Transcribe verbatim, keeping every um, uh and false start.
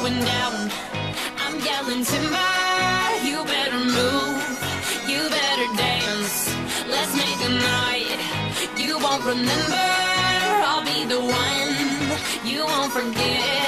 going down. I'm yelling timber, you better move, you better dance. Let's make a night you won't remember. I'll be the one you won't forget.